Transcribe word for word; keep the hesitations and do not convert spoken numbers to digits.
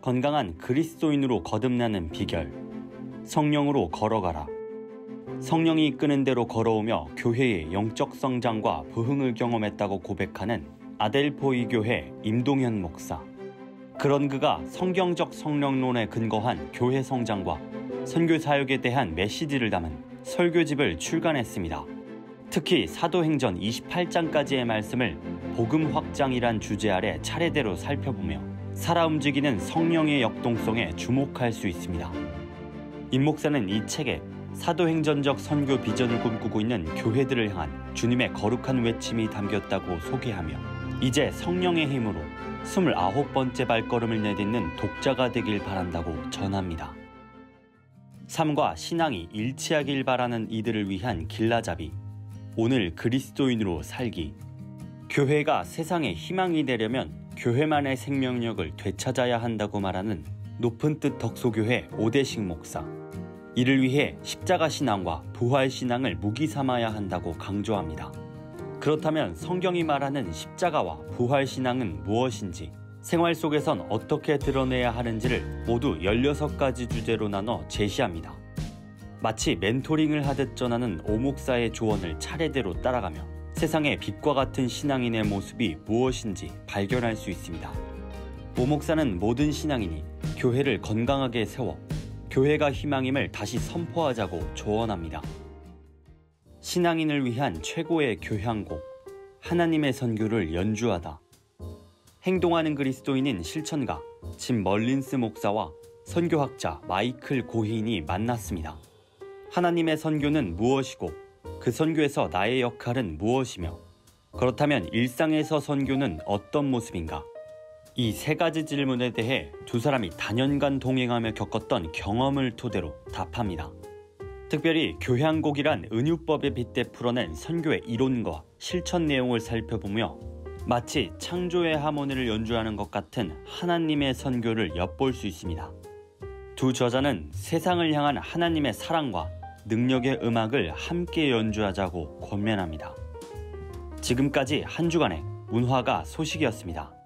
건강한 그리스도인으로 거듭나는 비결. 성령으로 걸어가라. 성령이 이끄는 대로 걸어오며 교회의 영적 성장과 부흥을 경험했다고 고백하는 아델포이 교회 임동현 목사. 그런 그가 성경적 성령론에 근거한 교회 성장과 선교 사역에 대한 메시지를 담은 설교집을 출간했습니다. 특히 사도행전 이십팔 장까지의 말씀을 복음 확장이란 주제 아래 차례대로 살펴보며 살아 움직이는 성령의 역동성에 주목할 수 있습니다. 임 목사는 이 책에 사도행전적 선교 비전을 꿈꾸고 있는 교회들을 향한 주님의 거룩한 외침이 담겼다고 소개하며 이제 성령의 힘으로 스물아홉 번째 발걸음을 내딛는 독자가 되길 바란다고 전합니다. 삶과 신앙이 일치하길 바라는 이들을 위한 길라잡이. 오늘 그리스도인으로 살기. 교회가 세상의 희망이 되려면 교회만의 생명력을 되찾아야 한다고 말하는 높은 뜻 덕소교회 오대식 목사. 이를 위해 십자가 신앙과 부활 신앙을 무기 삼아야 한다고 강조합니다. 그렇다면 성경이 말하는 십자가와 부활 신앙은 무엇인지, 생활 속에선 어떻게 드러내야 하는지를 모두 열여섯 가지 주제로 나눠 제시합니다. 마치 멘토링을 하듯 전하는 오 목사의 조언을 차례대로 따라가며 세상의 빛과 같은 신앙인의 모습이 무엇인지 발견할 수 있습니다. 오 목사는 모든 신앙인이 교회를 건강하게 세워 교회가 희망임을 다시 선포하자고 조언합니다. 신앙인을 위한 최고의 교향곡, 하나님의 선교를 연주하다. 행동하는 그리스도인인 실천가 짐 멀린스 목사와 선교학자 마이클 고힌이 만났습니다. 하나님의 선교는 무엇이고 그 선교에서 나의 역할은 무엇이며 그렇다면 일상에서 선교는 어떤 모습인가? 이 세 가지 질문에 대해 두 사람이 다년간 동행하며 겪었던 경험을 토대로 답합니다. 특별히 교향곡이란 은유법에 빗대 풀어낸 선교의 이론과 실천 내용을 살펴보며 마치 창조의 하모니를 연주하는 것 같은 하나님의 선교를 엿볼 수 있습니다. 두 저자는 세상을 향한 하나님의 사랑과 능력의 음악을 함께 연주하자고 권면합니다. 지금까지 한 주간의 문화가 소식이었습니다.